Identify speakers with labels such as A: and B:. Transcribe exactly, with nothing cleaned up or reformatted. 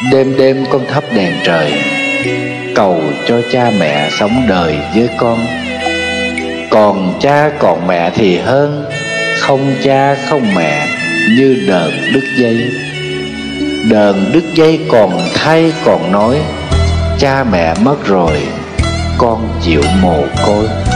A: Đêm đêm con thắp đèn trời, cầu cho cha mẹ sống đời với con. Còn cha còn mẹ thì hơn, không cha không mẹ như đờn đứt dây. Đờn đứt dây còn thay còn nói, cha mẹ mất rồi con chịu mồ côi.